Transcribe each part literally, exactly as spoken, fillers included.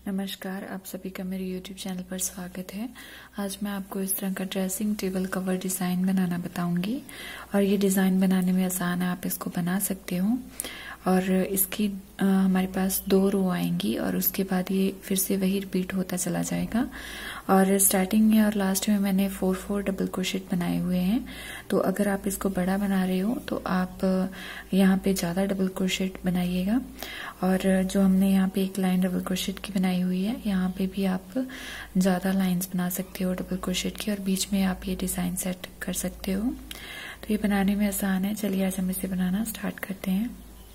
नमस्कार, आप सभी का मेरे यूट्यूब चैनल पर स्वागत है। आज मैं आपको इस तरह का ड्रेसिंग टेबल कवर डिज़ाइन बनाना बताऊंगी और ये डिज़ाइन बनाने में आसान है, आप इसको बना सकते हो। और इसकी आ, हमारे पास दो रो आएंगी और उसके बाद ये फिर से वही रिपीट होता चला जाएगा। और स्टार्टिंग में और लास्ट में मैंने फोर फोर डबल क्रोशेट बनाए हुए हैं। तो अगर आप इसको बड़ा बना रहे हो तो आप यहाँ पे ज़्यादा डबल क्रोशेट बनाइएगा। और जो हमने यहाँ पे एक लाइन डबल क्रोशेट की बनाई हुई है, यहाँ पे भी आप ज़्यादा लाइंस बना सकते हो डबल क्रोशेट की, और बीच में आप ये डिज़ाइन सेट कर सकते हो। तो ये बनाने में आसान है। चलिए आज हम इसे बनाना स्टार्ट करते हैं।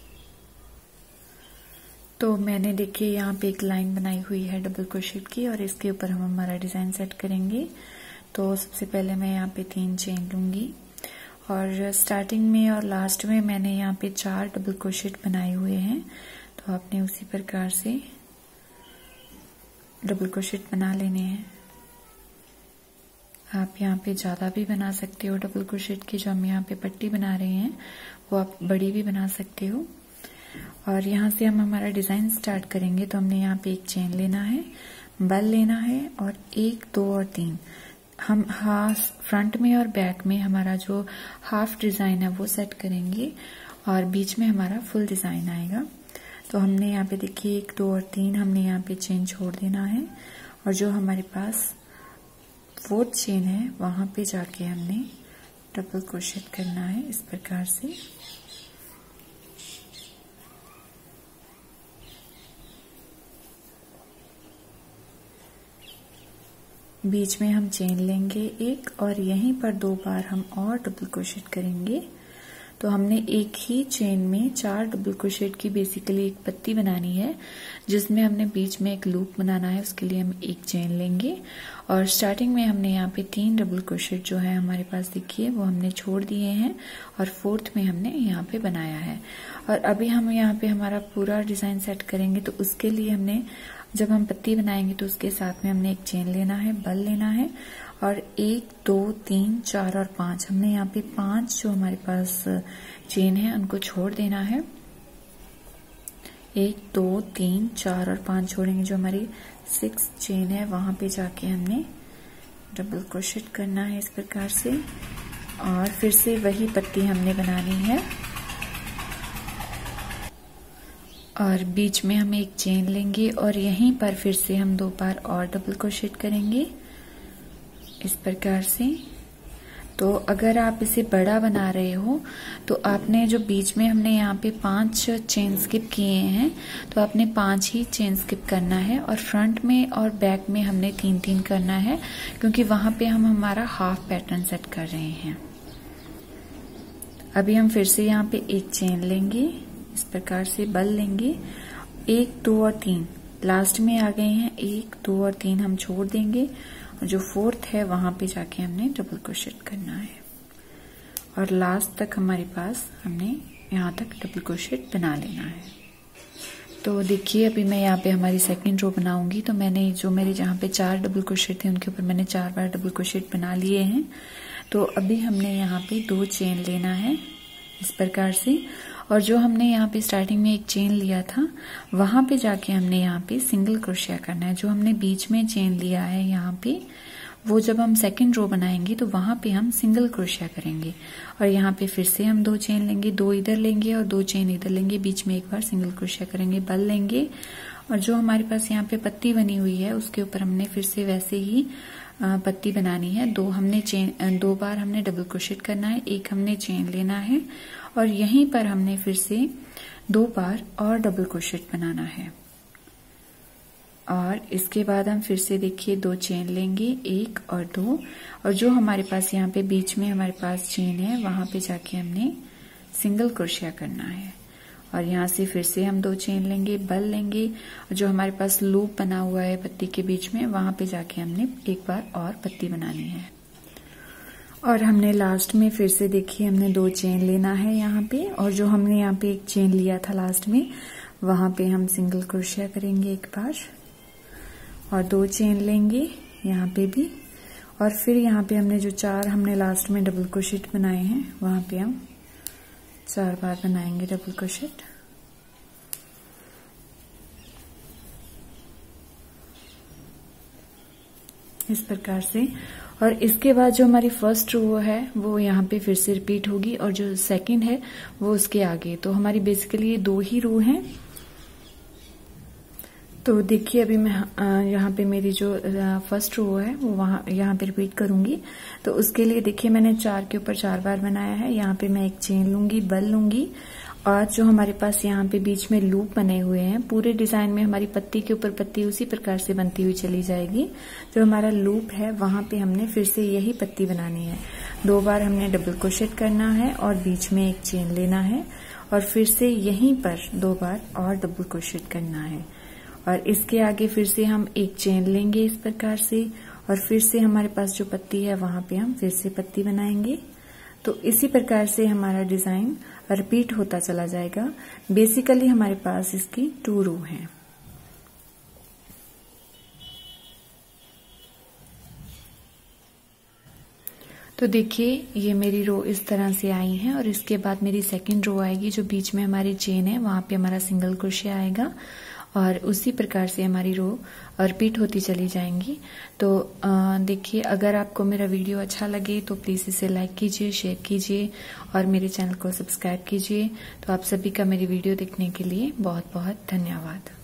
तो मैंने देखिए यहाँ पे एक लाइन बनाई हुई है डबल क्रोशेट की और इसके ऊपर हम हमारा डिज़ाइन सेट करेंगे। तो सबसे पहले मैं यहाँ पे तीन चेन लूंगी और स्टार्टिंग में और लास्ट में मैंने यहाँ पे चार डबल क्रोशेट बनाए हुए हैं। तो आपने उसी प्रकार से डबल क्रोशेट बना लेने हैं। आप यहाँ पे ज़्यादा भी बना सकते हो डबल क्रोशेट की। जो हम यहाँ पे पट्टी बना रहे हैं वो आप बड़ी भी बना सकते हो। और यहाँ से हम हमारा डिज़ाइन स्टार्ट करेंगे। तो हमने यहाँ पे एक चेन लेना है, बल लेना है और एक, दो और तीन हम हाफ फ्रंट में और बैक में हमारा जो हाफ डिज़ाइन है वो सेट करेंगे और बीच में हमारा फुल डिज़ाइन आएगा। तो हमने यहाँ पे देखिए एक, दो और तीन हमने यहाँ पे चेन छोड़ देना है और जो हमारे पास फोर्थ चेन है वहां पे जाके हमने डबल क्रोशेट करना है इस प्रकार से। बीच में हम चेन लेंगे एक और यहीं पर दो बार हम और डबल क्रोशेट करेंगे। तो हमने एक ही चेन में चार डबल क्रोशेट की बेसिकली एक पत्ती बनानी है जिसमें हमने बीच में एक लूप बनाना है। उसके लिए हम एक चेन लेंगे और स्टार्टिंग में हमने यहाँ पे तीन डबल क्रोशेट जो है हमारे पास देखिए वो हमने छोड़ दिए हैं और फोर्थ में हमने यहाँ पे बनाया है। और अभी हम यहाँ पे हमारा पूरा डिजाइन सेट करेंगे। तो उसके लिए हमने जब हम पत्ती बनाएंगे तो उसके साथ में हमने एक चेन लेना है, बल लेना है और एक, दो, तीन, चार और पांच हमने यहाँ पे पांच जो हमारे पास चेन है उनको छोड़ देना है। एक, दो, तीन, चार और पांच छोड़ेंगे। जो हमारी सिक्स चेन है वहां पे जाके हमने डबल क्रोशेट करना है इस प्रकार से और फिर से वही पत्ती हमने बनानी है और बीच में हम एक चेन लेंगे और यहीं पर फिर से हम दो बार और डबल क्रोशेट करेंगे इस प्रकार से। तो अगर आप इसे बड़ा बना रहे हो तो आपने जो बीच में हमने यहाँ पे पांच चेन स्किप किए हैं तो आपने पांच ही चेन स्किप करना है और फ्रंट में और बैक में हमने तीन तीन करना है क्योंकि वहां पे हम हमारा हाफ पैटर्न सेट कर रहे हैं। अभी हम फिर से यहाँ पे एक चेन लेंगे इस प्रकार से, बल लेंगे, एक, दो और तीन लास्ट में आ गए हैं, एक, दो और तीन हम छोड़ देंगे और जो फोर्थ है वहां पे जाके हमने डबल क्रोशेट करना है और लास्ट तक हमारे पास हमने यहाँ तक डबल क्रोशेट बना लेना है। तो देखिए अभी मैं यहाँ पे हमारी सेकंड रो बनाऊंगी। तो मैंने जो मेरे जहाँ पे चार डबल क्रोशेट थे उनके ऊपर मैंने चार बार डबल क्रोशेट बना लिए हैं। तो अभी हमने यहाँ पे दो चेन लेना है इस प्रकार से और जो हमने यहाँ पे स्टार्टिंग में एक चेन लिया था वहां पे जाके हमने यहाँ पे सिंगल क्रोशिया करना है। जो हमने बीच में चेन लिया है यहाँ पे वो जब हम सेकंड रो बनाएंगे तो वहां पे हम सिंगल क्रोशिया करेंगे और यहाँ पे फिर से हम दो चेन लेंगे, दो इधर लेंगे और दो चेन इधर लेंगे, बीच में एक बार सिंगल क्रोशिया करेंगे, बल लेंगे और जो हमारे पास यहाँ पे पत्ती बनी हुई है उसके ऊपर हमने फिर से वैसे ही पत्ती बनानी है। दो हमने चेन दो बार हमने डबल क्रोशेट करना है, एक हमने चेन लेना है और यहीं पर हमने फिर से दो बार और डबल क्रोशेट बनाना है और इसके बाद हम फिर से देखिए दो चेन लेंगे, एक और दो और जो हमारे पास यहाँ पे बीच में हमारे पास चेन है वहां पे जाके हमने सिंगल क्रोशिया करना है और यहाँ से फिर से हम दो चेन लेंगे, बल लेंगे और जो हमारे पास लूप बना हुआ है पत्ती के बीच में वहां पे जाके हमने एक बार और पत्ती बनानी है और हमने लास्ट में फिर से देखिए हमने दो चेन लेना है यहाँ पे और जो हमने यहाँ पे एक चेन लिया था लास्ट में वहां पे हम सिंगल क्रोशिया करेंगे एक बार और दो चेन लेंगे यहाँ पे भी और फिर यहाँ पे हमने जो चार हमने लास्ट में डबल क्रोशेट बनाए हैं वहां पे हम चार बार बनाएंगे डबल क्रोशेट इस प्रकार से। और इसके बाद जो हमारी फर्स्ट रो है वो यहाँ पे फिर से रिपीट होगी और जो सेकंड है वो उसके आगे। तो हमारी बेसिकली ये दो ही रो हैं। तो देखिए अभी मैं यहाँ पे मेरी जो फर्स्ट रो है वो वहाँ यहाँ पे रिपीट करूंगी। तो उसके लिए देखिए मैंने चार के ऊपर चार बार बनाया है। यहाँ पे मैं एक चेन लूंगी, बल लूंगी और जो हमारे पास यहाँ पे बीच में लूप बने हुए हैं, पूरे डिजाइन में हमारी पत्ती के ऊपर पत्ती उसी प्रकार से बनती हुई चली जाएगी। जो हमारा लूप है वहां पे हमने फिर से यही पत्ती बनानी है। दो बार हमने डबल क्रोशेट करना है और बीच में एक चेन लेना है और फिर से यहीं पर दो बार और डबल क्रोशेट करना है और इसके आगे फिर से हम एक चेन लेंगे इस प्रकार से और फिर से हमारे पास जो पत्ती है वहां पे हम फिर से पत्ती बनाएंगे। तो इसी प्रकार से हमारा डिजाइन रिपीट होता चला जाएगा। बेसिकली हमारे पास इसकी टू रो है। तो देखिए ये मेरी रो इस तरह से आई है और इसके बाद मेरी सेकंड रो आएगी। जो बीच में हमारी चेन है वहां पे हमारा सिंगल क्रोशे आएगा और उसी प्रकार से हमारी रो रिपीट होती चली जाएंगी। तो देखिए अगर आपको मेरा वीडियो अच्छा लगे तो प्लीज इसे लाइक कीजिए, शेयर कीजिए और मेरे चैनल को सब्सक्राइब कीजिए। तो आप सभी का मेरी वीडियो देखने के लिए बहुत बहुत धन्यवाद।